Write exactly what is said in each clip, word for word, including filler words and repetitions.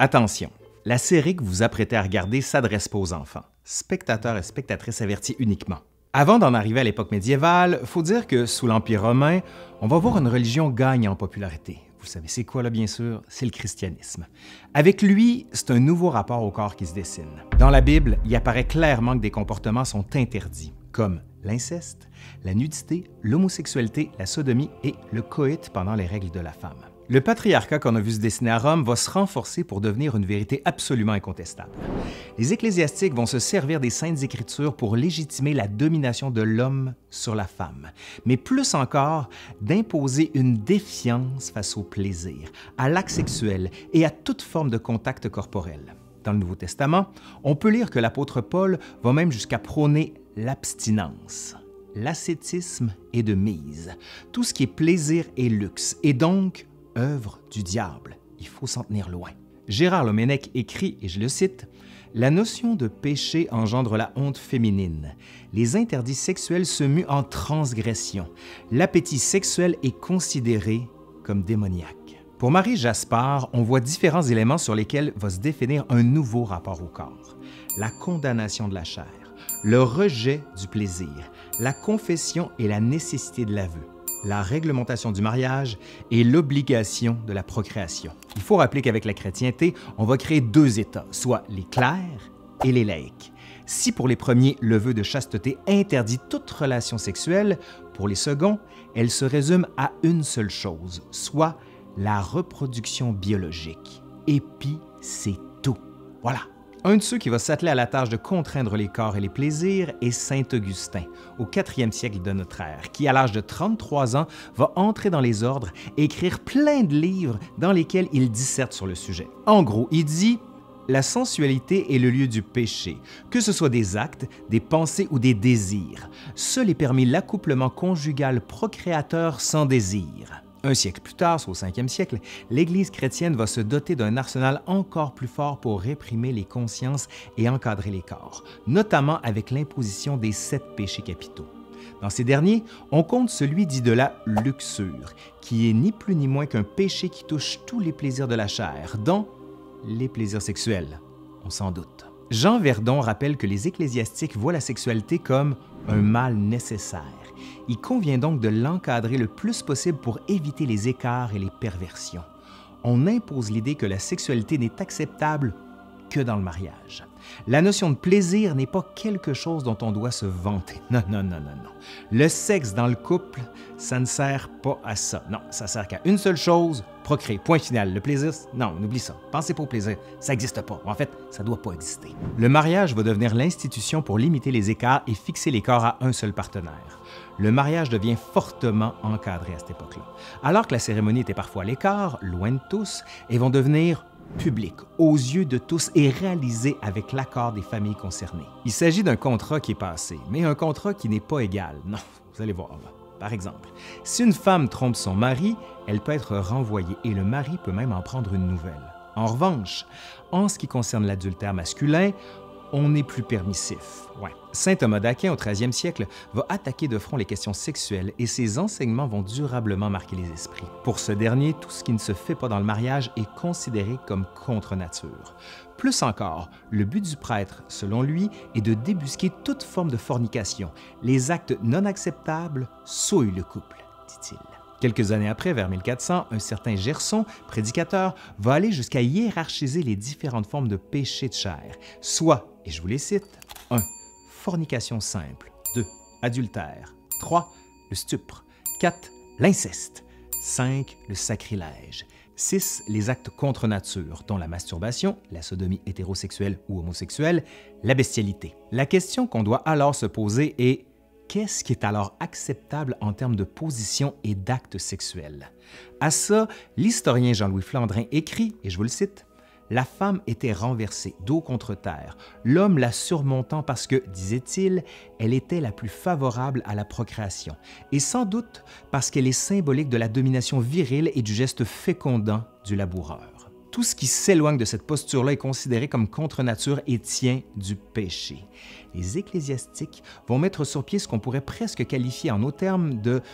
Attention, la série que vous vous apprêtez à regarder ne s'adresse pas aux enfants, spectateurs et spectatrices avertis uniquement. Avant d'en arriver à l'époque médiévale, il faut dire que sous l'Empire romain, on va voir une religion gagner en popularité. Vous savez c'est quoi là bien sûr? C'est le christianisme. Avec lui, c'est un nouveau rapport au corps qui se dessine. Dans la Bible, il apparaît clairement que des comportements sont interdits, comme l'inceste, la nudité, l'homosexualité, la sodomie et le coït pendant les règles de la femme. Le patriarcat qu'on a vu se dessiner à Rome va se renforcer pour devenir une vérité absolument incontestable. Les ecclésiastiques vont se servir des Saintes Écritures pour légitimer la domination de l'homme sur la femme, mais plus encore, d'imposer une défiance face au plaisir, à l'acte sexuel et à toute forme de contact corporel. Dans le Nouveau Testament, on peut lire que l'apôtre Paul va même jusqu'à prôner l'abstinence. L'ascétisme est de mise, tout ce qui est plaisir et luxe, et donc œuvre du diable. Il faut s'en tenir loin. Gérard Loménec écrit, et je le cite, « La notion de péché engendre la honte féminine. Les interdits sexuels se muent en transgression. L'appétit sexuel est considéré comme démoniaque. » Pour Marie Jaspard, on voit différents éléments sur lesquels va se définir un nouveau rapport au corps. La condamnation de la chair, le rejet du plaisir, la confession et la nécessité de l'aveu, la réglementation du mariage et l'obligation de la procréation. Il faut rappeler qu'avec la chrétienté, on va créer deux États, soit les clercs et les laïcs. Si pour les premiers, le vœu de chasteté interdit toute relation sexuelle, pour les seconds, elle se résume à une seule chose, soit la reproduction biologique. Et puis, c'est tout. Voilà. Un de ceux qui va s'atteler à la tâche de contraindre les corps et les plaisirs est saint Augustin, au quatrième siècle de notre ère, qui, à l'âge de trente-trois ans, va entrer dans les ordres et écrire plein de livres dans lesquels il disserte sur le sujet. En gros, il dit « La sensualité est le lieu du péché, que ce soit des actes, des pensées ou des désirs. Seul est permis l'accouplement conjugal procréateur sans désir. » Un siècle plus tard, soit au cinquième siècle, l'Église chrétienne va se doter d'un arsenal encore plus fort pour réprimer les consciences et encadrer les corps, notamment avec l'imposition des sept péchés capitaux. Dans ces derniers, on compte celui dit de la luxure, qui est ni plus ni moins qu'un péché qui touche tous les plaisirs de la chair, dont les plaisirs sexuels, on s'en doute. Jean Verdon rappelle que les ecclésiastiques voient la sexualité comme un mal nécessaire. Il convient donc de l'encadrer le plus possible pour éviter les écarts et les perversions. On impose l'idée que la sexualité n'est acceptable que dans le mariage. La notion de plaisir n'est pas quelque chose dont on doit se vanter. Non, non, non, non, non. Le sexe dans le couple, ça ne sert pas à ça. Non, ça sert qu'à une seule chose, procréer. Point final. Le plaisir, non, on oublie ça. Pensez pas au plaisir. Ça n'existe pas. En fait, ça ne doit pas exister. Le mariage va devenir l'institution pour limiter les écarts et fixer les corps à un seul partenaire. Le mariage devient fortement encadré à cette époque-là. Alors que la cérémonie était parfois à l'écart, loin de tous, elles vont devenir public, aux yeux de tous et réalisé avec l'accord des familles concernées. Il s'agit d'un contrat qui est passé, mais un contrat qui n'est pas égal. Non, vous allez voir. Par exemple, si une femme trompe son mari, elle peut être renvoyée et le mari peut même en prendre une nouvelle. En revanche, en ce qui concerne l'adultère masculin, on n'est plus permissif. Ouais. Saint Thomas d'Aquin, au treizième siècle, va attaquer de front les questions sexuelles et ses enseignements vont durablement marquer les esprits. Pour ce dernier, tout ce qui ne se fait pas dans le mariage est considéré comme contre nature. Plus encore, le but du prêtre, selon lui, est de débusquer toute forme de fornication. Les actes non acceptables souillent le couple, dit-il. Quelques années après, vers mille quatre cents, un certain Gerson, prédicateur, va aller jusqu'à hiérarchiser les différentes formes de péché de chair, soit, et je vous les cite, un. Fornication simple, deux. Adultère, trois. Le stupre, quatre. L'inceste, cinq. Le sacrilège, six. Les actes contre nature, dont la masturbation, la sodomie hétérosexuelle ou homosexuelle, la bestialité. La question qu'on doit alors se poser est qu'est-ce qui est alors acceptable en termes de position et d'actes sexuels? À ça, l'historien Jean-Louis Flandrin écrit, et je vous le cite, « La femme était renversée, dos contre terre, l'homme la surmontant parce que, disait-il, elle était la plus favorable à la procréation, et sans doute parce qu'elle est symbolique de la domination virile et du geste fécondant du laboureur. Tout ce qui s'éloigne de cette posture-là est considéré comme contre nature et tient du péché. Les ecclésiastiques vont mettre sur pied ce qu'on pourrait presque qualifier en nos termes de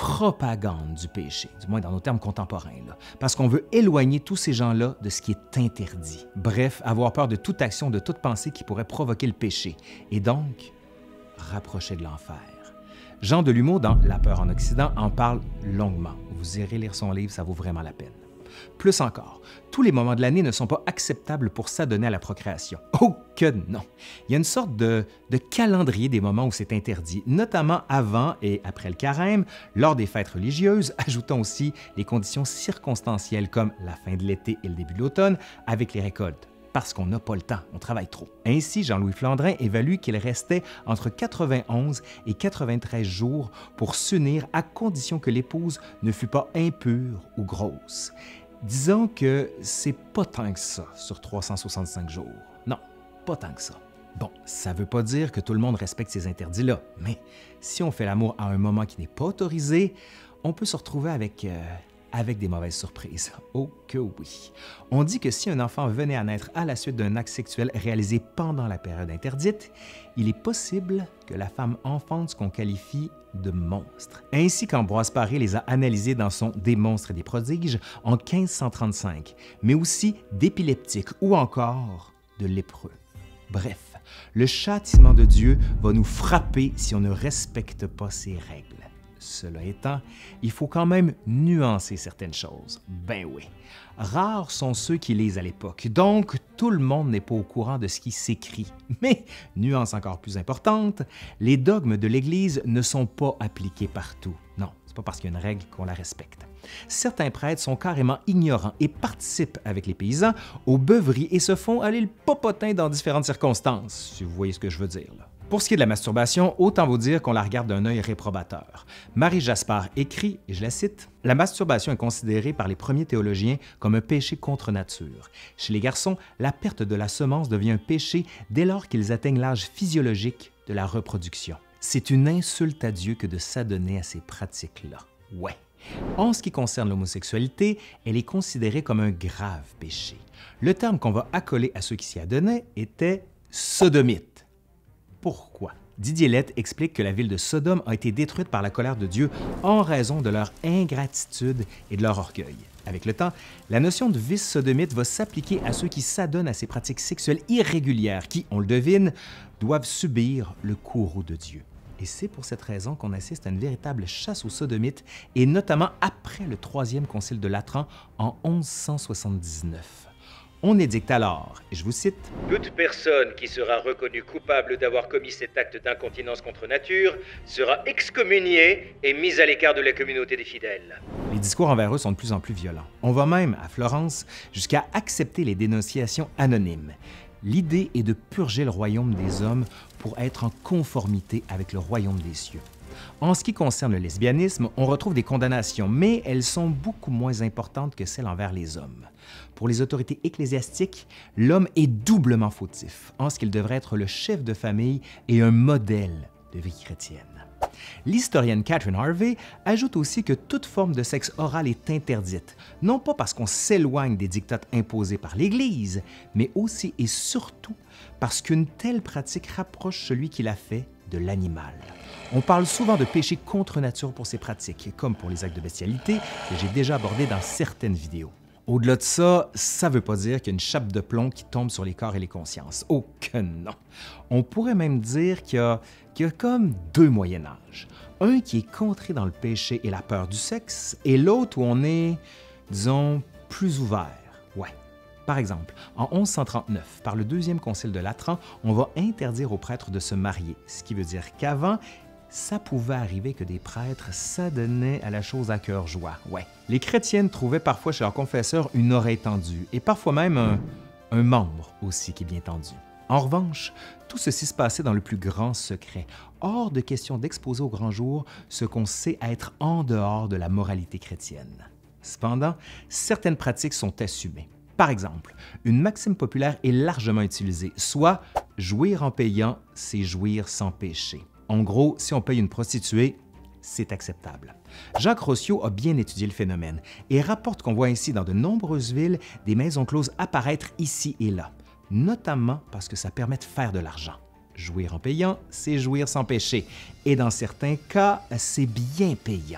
propagande du péché, du moins dans nos termes contemporains, là, parce qu'on veut éloigner tous ces gens-là de ce qui est interdit. Bref, avoir peur de toute action, de toute pensée qui pourrait provoquer le péché, et donc rapprocher de l'enfer. Jean Delumeau, dans La peur en Occident, en parle longuement. Vous irez lire son livre, ça vaut vraiment la peine. Plus encore, tous les moments de l'année ne sont pas acceptables pour s'adonner à la procréation. Oh que non! Il y a une sorte de, de calendrier des moments où c'est interdit, notamment avant et après le carême, lors des fêtes religieuses, ajoutons aussi les conditions circonstancielles comme la fin de l'été et le début de l'automne avec les récoltes. Parce qu'on n'a pas le temps, on travaille trop. Ainsi, Jean-Louis Flandrin évalue qu'il restait entre quatre-vingt-onze et quatre-vingt-treize jours pour s'unir à condition que l'épouse ne fût pas impure ou grosse. Disons que c'est pas tant que ça sur trois cent soixante-cinq jours. Non, pas tant que ça. Bon, ça veut pas dire que tout le monde respecte ces interdits-là, mais si on fait l'amour à un moment qui n'est pas autorisé, on peut se retrouver avec... Euh, avec des mauvaises surprises. Oh que oui! On dit que si un enfant venait à naître à la suite d'un acte sexuel réalisé pendant la période interdite, il est possible que la femme enfante ce qu'on qualifie de monstre. Ainsi qu'Ambroise Paré les a analysés dans son Des monstres et des prodiges en quinze cent trente-cinq, mais aussi d'épileptiques ou encore de lépreux. Bref, le châtiment de Dieu va nous frapper si on ne respecte pas ses règles. Cela étant, il faut quand même nuancer certaines choses. Ben oui. Rares sont ceux qui lisent à l'époque, donc tout le monde n'est pas au courant de ce qui s'écrit. Mais, nuance encore plus importante, les dogmes de l'Église ne sont pas appliqués partout. Non, c'est pas parce qu'il y a une règle qu'on la respecte. Certains prêtres sont carrément ignorants et participent avec les paysans aux beuveries et se font aller le popotin dans différentes circonstances, si vous voyez ce que je veux dire là. Pour ce qui est de la masturbation, autant vous dire qu'on la regarde d'un œil réprobateur. Marie Jaspard écrit, et je la cite, « La masturbation est considérée par les premiers théologiens comme un péché contre nature. Chez les garçons, la perte de la semence devient un péché dès lors qu'ils atteignent l'âge physiologique de la reproduction. C'est une insulte à Dieu que de s'adonner à ces pratiques-là. » Ouais. En ce qui concerne l'homosexualité, elle est considérée comme un grave péché. Le terme qu'on va accoler à ceux qui s'y adonnaient était « sodomite ». Pourquoi? Didier Lett explique que la ville de Sodome a été détruite par la colère de Dieu en raison de leur ingratitude et de leur orgueil. Avec le temps, la notion de vice sodomite va s'appliquer à ceux qui s'adonnent à ces pratiques sexuelles irrégulières qui, on le devine, doivent subir le courroux de Dieu. Et c'est pour cette raison qu'on assiste à une véritable chasse aux sodomites, et notamment après le troisième concile de Latran en onze cent soixante-dix-neuf. On édicte alors, et je vous cite, « Toute personne qui sera reconnue coupable d'avoir commis cet acte d'incontinence contre nature sera excommuniée et mise à l'écart de la communauté des fidèles. » Les discours envers eux sont de plus en plus violents. On va même, à Florence, jusqu'à accepter les dénonciations anonymes. L'idée est de purger le royaume des hommes pour être en conformité avec le royaume des cieux. En ce qui concerne le lesbianisme, on retrouve des condamnations, mais elles sont beaucoup moins importantes que celles envers les hommes. Pour les autorités ecclésiastiques, l'homme est doublement fautif, en ce qu'il devrait être le chef de famille et un modèle de vie chrétienne. L'historienne Catherine Harvey ajoute aussi que toute forme de sexe oral est interdite, non pas parce qu'on s'éloigne des dictats imposés par l'Église, mais aussi et surtout parce qu'une telle pratique rapproche celui qui l'a fait de l'animal. On parle souvent de péché contre nature pour ces pratiques, comme pour les actes de bestialité que j'ai déjà abordés dans certaines vidéos. Au-delà de ça, ça ne veut pas dire qu'il y a une chape de plomb qui tombe sur les corps et les consciences. Oh que non! On pourrait même dire qu'il y a, qu'il y a comme deux Moyen-Âge. Un qui est contré dans le péché et la peur du sexe, et l'autre où on est, disons, plus ouvert. Ouais. Par exemple, en onze cent trente-neuf, par le deuxième concile de Latran, on va interdire aux prêtres de se marier, ce qui veut dire qu'avant, ça pouvait arriver que des prêtres s'adonnaient à la chose à cœur joie. Ouais. Les chrétiennes trouvaient parfois chez leur confesseur une oreille tendue et parfois même un, un membre aussi qui est bien tendu. En revanche, tout ceci se passait dans le plus grand secret, hors de question d'exposer au grand jour ce qu'on sait être en dehors de la moralité chrétienne. Cependant, certaines pratiques sont assumées. Par exemple, une maxime populaire est largement utilisée, soit « jouir en payant, c'est jouir sans péché ». En gros, si on paye une prostituée, c'est acceptable. Jacques Rossiot a bien étudié le phénomène et rapporte qu'on voit ainsi dans de nombreuses villes des maisons closes apparaître ici et là, notamment parce que ça permet de faire de l'argent. Jouir en payant, c'est jouir sans péché, et dans certains cas, c'est bien payant.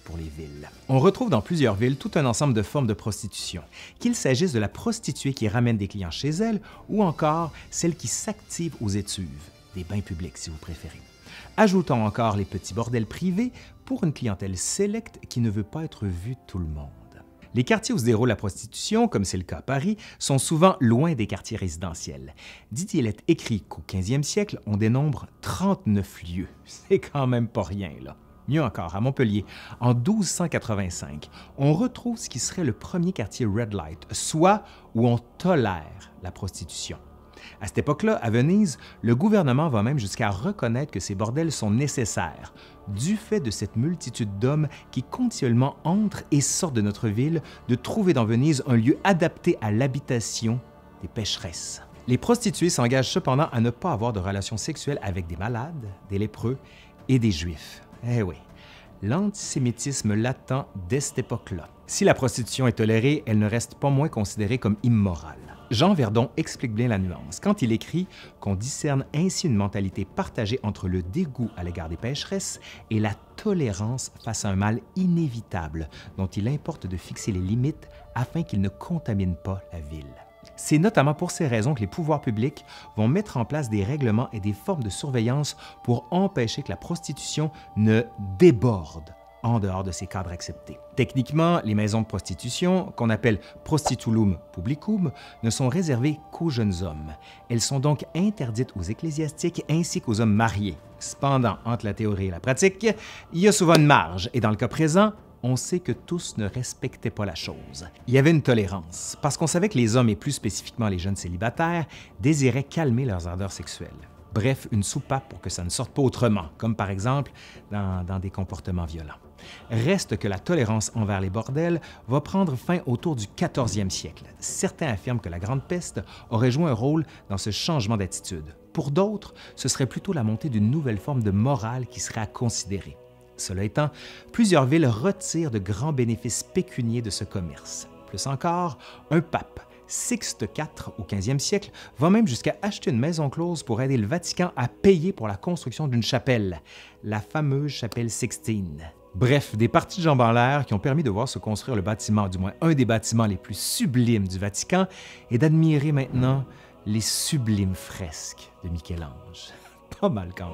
pour les villes. On retrouve dans plusieurs villes tout un ensemble de formes de prostitution, qu'il s'agisse de la prostituée qui ramène des clients chez elle ou encore celle qui s'active aux étuves, des bains publics si vous préférez. Ajoutons encore les petits bordels privés pour une clientèle sélecte qui ne veut pas être vue de tout le monde. Les quartiers où se déroule la prostitution, comme c'est le cas à Paris, sont souvent loin des quartiers résidentiels. Didier écrit qu'au quinzième siècle, on dénombre trente-neuf lieux. C'est quand même pas rien, là. Mieux encore, à Montpellier, en douze cent quatre-vingt-cinq, on retrouve ce qui serait le premier quartier Red Light, soit où on tolère la prostitution. À cette époque-là, à Venise, le gouvernement va même jusqu'à reconnaître que ces bordels sont nécessaires, du fait de cette multitude d'hommes qui continuellement entrent et sortent de notre ville, de trouver dans Venise un lieu adapté à l'habitation des pécheresses. Les prostituées s'engagent cependant à ne pas avoir de relations sexuelles avec des malades, des lépreux et des juifs. Eh oui, l'antisémitisme latent dès cette époque-là. Si la prostitution est tolérée, elle ne reste pas moins considérée comme immorale. Jean Verdon explique bien la nuance quand il écrit qu'on discerne ainsi une mentalité partagée entre le dégoût à l'égard des pécheresses et la tolérance face à un mal inévitable dont il importe de fixer les limites afin qu'il ne contamine pas la ville. C'est notamment pour ces raisons que les pouvoirs publics vont mettre en place des règlements et des formes de surveillance pour empêcher que la prostitution ne déborde en dehors de ces cadres acceptés. Techniquement, les maisons de prostitution, qu'on appelle prostitulum publicum, ne sont réservées qu'aux jeunes hommes. Elles sont donc interdites aux ecclésiastiques ainsi qu'aux hommes mariés. Cependant, entre la théorie et la pratique, il y a souvent une marge, et dans le cas présent, on sait que tous ne respectaient pas la chose. Il y avait une tolérance, parce qu'on savait que les hommes, et plus spécifiquement les jeunes célibataires, désiraient calmer leurs ardeurs sexuelles. Bref, une soupape pour que ça ne sorte pas autrement, comme par exemple dans, dans des comportements violents. Reste que la tolérance envers les bordels va prendre fin autour du quatorzième siècle. Certains affirment que la Grande Peste aurait joué un rôle dans ce changement d'attitude. Pour d'autres, ce serait plutôt la montée d'une nouvelle forme de morale qui serait à considérer. Cela étant, plusieurs villes retirent de grands bénéfices pécuniaires de ce commerce. Plus encore, un pape, Sixte quatre au quinzième siècle, va même jusqu'à acheter une maison close pour aider le Vatican à payer pour la construction d'une chapelle, la fameuse chapelle Sixtine. Bref, des parties de jambes en l'air qui ont permis de voir se construire le bâtiment, du moins un des bâtiments les plus sublimes du Vatican, et d'admirer maintenant les sublimes fresques de Michel-Ange. Pas mal quand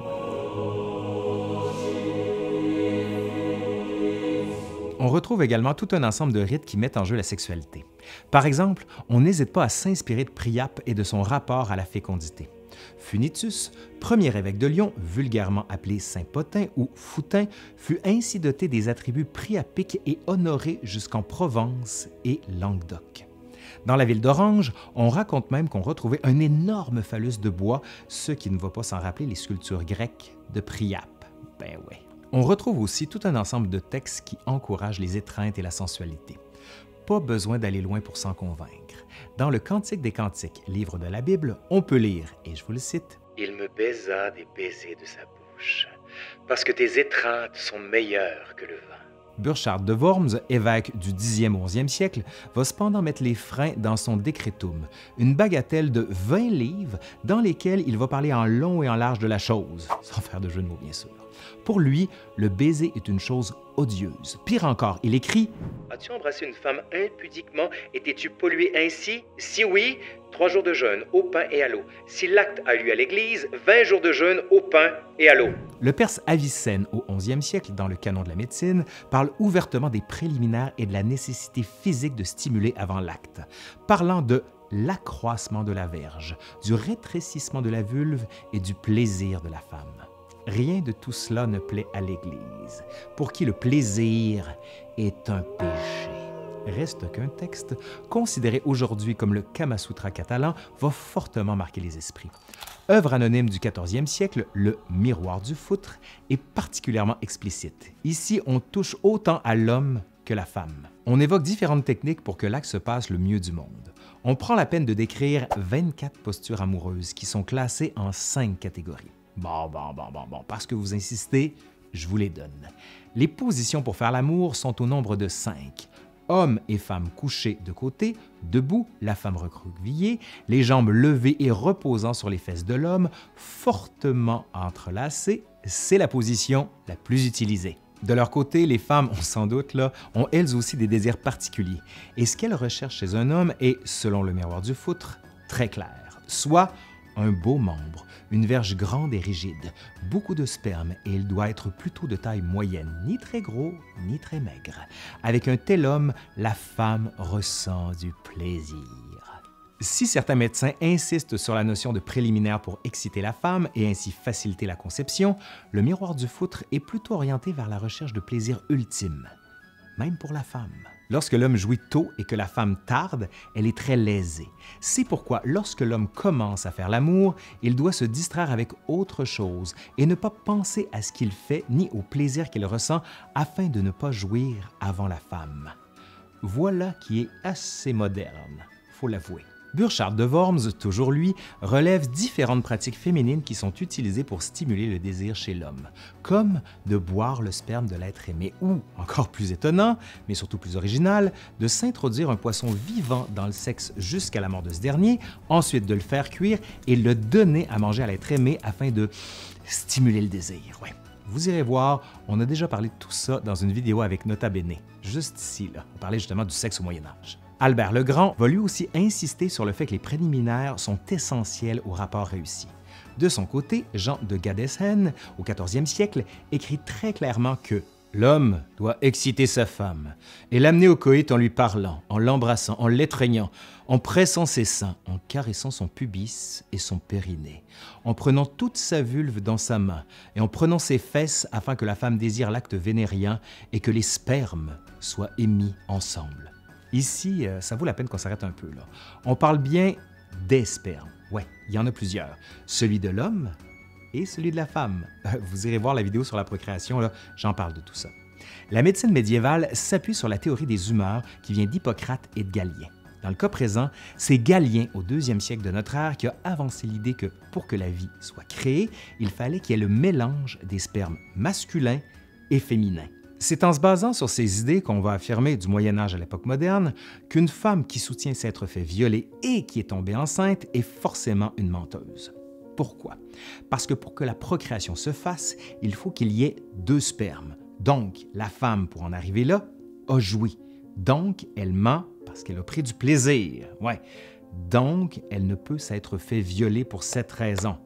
même. On retrouve également tout un ensemble de rites qui mettent en jeu la sexualité. Par exemple, on n'hésite pas à s'inspirer de Priape et de son rapport à la fécondité. Funitus, premier évêque de Lyon, vulgairement appelé Saint Potin ou Foutin, fut ainsi doté des attributs priapiques et honoré jusqu'en Provence et Languedoc. Dans la ville d'Orange, on raconte même qu'on retrouvait un énorme phallus de bois, ce qui ne va pas sans rappeler les sculptures grecques de Priape. Ben ouais. On retrouve aussi tout un ensemble de textes qui encouragent les étreintes et la sensualité. Pas besoin d'aller loin pour s'en convaincre. Dans le Cantique des Cantiques, livre de la Bible, on peut lire, et je vous le cite, « Il me baisa des baisers de sa bouche, parce que tes étreintes sont meilleures que le vin. » Burchard de Worms, évêque du dixième au onzième siècle, va cependant mettre les freins dans son Decretum, une bagatelle de vingt livres dans lesquels il va parler en long et en large de la chose, sans faire de jeu de mots bien sûr. Pour lui, le baiser est une chose odieuse. Pire encore, il écrit « As-tu embrassé une femme impudiquement et t'es-tu pollué ainsi? Si oui, trois jours de jeûne au pain et à l'eau. Si l'acte a lieu à l'église, vingt jours de jeûne au pain et à l'eau. » Le Perse Avicenne, au onzième siècle, dans le canon de la médecine, parle ouvertement des préliminaires et de la nécessité physique de stimuler avant l'acte, parlant de l'accroissement de la verge, du rétrécissement de la vulve et du plaisir de la femme. Rien de tout cela ne plaît à l'Église, pour qui le plaisir est un péché. Reste qu'un texte, considéré aujourd'hui comme le Kama Sutra catalan, va fortement marquer les esprits. Œuvre anonyme du quatorzième siècle, le Miroir du foutre est particulièrement explicite. Ici, on touche autant à l'homme que la femme. On évoque différentes techniques pour que l'acte se passe le mieux du monde. On prend la peine de décrire vingt-quatre postures amoureuses qui sont classées en cinq catégories. Bon, bon, bon, bon, bon, parce que vous insistez, je vous les donne. Les positions pour faire l'amour sont au nombre de cinq. Hommes et femmes couchés de côté, debout, la femme recroquevillée, les jambes levées et reposant sur les fesses de l'homme, fortement entrelacées, c'est la position la plus utilisée. De leur côté, les femmes, on s'en doute, là, ont elles aussi des désirs particuliers. Et ce qu'elles recherchent chez un homme est, selon le miroir du foutre, très clair. Soit un beau membre, une verge grande et rigide, beaucoup de sperme et il doit être plutôt de taille moyenne, ni très gros, ni très maigre. Avec un tel homme, la femme ressent du plaisir. Si certains médecins insistent sur la notion de préliminaire pour exciter la femme et ainsi faciliter la conception, le miroir du foutre est plutôt orienté vers la recherche de plaisir ultime, même pour la femme. Lorsque l'homme jouit tôt et que la femme tarde, elle est très lésée. C'est pourquoi lorsque l'homme commence à faire l'amour, il doit se distraire avec autre chose et ne pas penser à ce qu'il fait ni au plaisir qu'il ressent afin de ne pas jouir avant la femme. Voilà qui est assez moderne, faut l'avouer. Burchard de Worms, toujours lui, relève différentes pratiques féminines qui sont utilisées pour stimuler le désir chez l'homme, comme de boire le sperme de l'être aimé ou, encore plus étonnant, mais surtout plus original, de s'introduire un poisson vivant dans le sexe jusqu'à la mort de ce dernier, ensuite de le faire cuire et le donner à manger à l'être aimé afin de stimuler le désir. Ouais. Vous irez voir, on a déjà parlé de tout ça dans une vidéo avec Nota Bene, juste ici, là. On parlait justement du sexe au Moyen Âge. Albert le Grand va lui aussi insister sur le fait que les préliminaires sont essentiels au rapport réussi. De son côté, Jean de Gadeshen, au quatorzième siècle, écrit très clairement que l'homme doit exciter sa femme et l'amener au coït en lui parlant, en l'embrassant, en l'étreignant, en pressant ses seins, en caressant son pubis et son périnée, en prenant toute sa vulve dans sa main et en prenant ses fesses afin que la femme désire l'acte vénérien et que les spermes soient émis ensemble. Ici, ça vaut la peine qu'on s'arrête un peu, là. On parle bien des spermes. Ouais, il y en a plusieurs. Celui de l'homme et celui de la femme. Vous irez voir la vidéo sur la procréation, là, j'en parle de tout ça. La médecine médiévale s'appuie sur la théorie des humeurs qui vient d'Hippocrate et de Galien. Dans le cas présent, c'est Galien, au deuxième siècle de notre ère, qui a avancé l'idée que pour que la vie soit créée, il fallait qu'il y ait le mélange des spermes masculins et féminins. C'est en se basant sur ces idées qu'on va affirmer du Moyen Âge à l'époque moderne qu'une femme qui soutient s'être fait violer et qui est tombée enceinte est forcément une menteuse. Pourquoi? Parce que pour que la procréation se fasse, il faut qu'il y ait deux spermes. Donc, la femme, pour en arriver là, a joui. Donc, elle ment parce qu'elle a pris du plaisir. Ouais. Donc, elle ne peut s'être fait violer pour cette raison.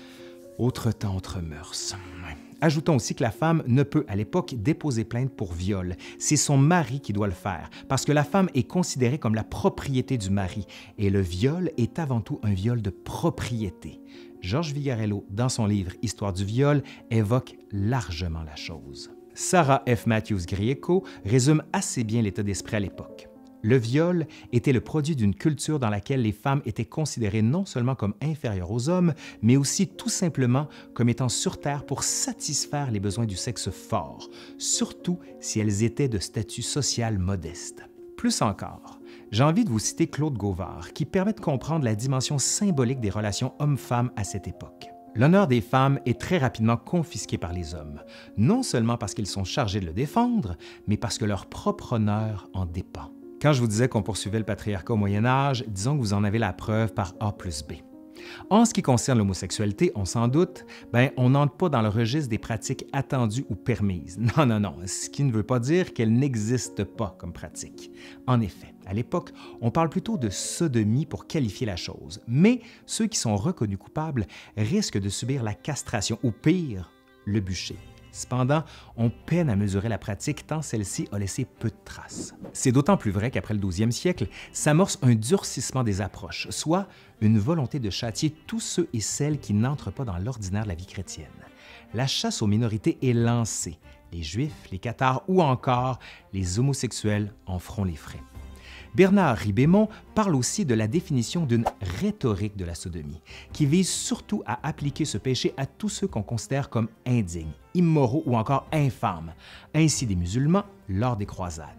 Autre temps, autre mœurs. Ouais. Ajoutons aussi que la femme ne peut, à l'époque, déposer plainte pour viol. C'est son mari qui doit le faire, parce que la femme est considérée comme la propriété du mari, et le viol est avant tout un viol de propriété. Georges Vigarello, dans son livre « Histoire du viol », évoque largement la chose. Sarah F. Matthews-Grieco résume assez bien l'état d'esprit à l'époque. Le viol était le produit d'une culture dans laquelle les femmes étaient considérées non seulement comme inférieures aux hommes, mais aussi tout simplement comme étant sur Terre pour satisfaire les besoins du sexe fort, surtout si elles étaient de statut social modeste. Plus encore, j'ai envie de vous citer Claude Gauvard, qui permet de comprendre la dimension symbolique des relations hommes-femmes à cette époque. L'honneur des femmes est très rapidement confisqué par les hommes, non seulement parce qu'ils sont chargés de le défendre, mais parce que leur propre honneur en dépend. Quand je vous disais qu'on poursuivait le patriarcat au Moyen Âge, disons que vous en avez la preuve par A plus B. En ce qui concerne l'homosexualité, on s'en doute, ben, on n'entre pas dans le registre des pratiques attendues ou permises. Non, non, non, ce qui ne veut pas dire qu'elles n'existent pas comme pratique. En effet, à l'époque, on parle plutôt de sodomie pour qualifier la chose, mais ceux qui sont reconnus coupables risquent de subir la castration ou pire, le bûcher. Cependant, on peine à mesurer la pratique tant celle-ci a laissé peu de traces. C'est d'autant plus vrai qu'après le douzième siècle, s'amorce un durcissement des approches, soit une volonté de châtier tous ceux et celles qui n'entrent pas dans l'ordinaire de la vie chrétienne. La chasse aux minorités est lancée. Les Juifs, les Cathares ou encore les homosexuels en feront les frais. Bernard Ribémont parle aussi de la définition d'une rhétorique de la sodomie, qui vise surtout à appliquer ce péché à tous ceux qu'on considère comme indignes, immoraux ou encore infâmes, ainsi des musulmans lors des croisades.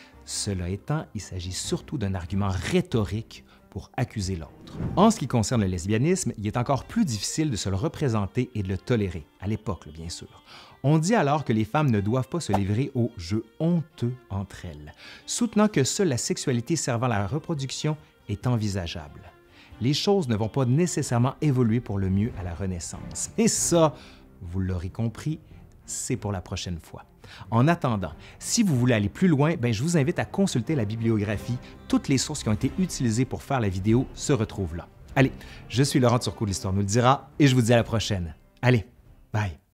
Cela étant, il s'agit surtout d'un argument rhétorique pour accuser l'autre. En ce qui concerne le lesbianisme, il est encore plus difficile de se le représenter et de le tolérer, à l'époque bien sûr. On dit alors que les femmes ne doivent pas se livrer aux jeux honteux entre elles, soutenant que seule la sexualité servant à la reproduction est envisageable. Les choses ne vont pas nécessairement évoluer pour le mieux à la Renaissance. Et ça, vous l'aurez compris, c'est pour la prochaine fois. En attendant, si vous voulez aller plus loin, ben, je vous invite à consulter la bibliographie. Toutes les sources qui ont été utilisées pour faire la vidéo se retrouvent là. Allez, je suis Laurent Turcot de l'Histoire nous le dira et je vous dis à la prochaine. Allez, bye!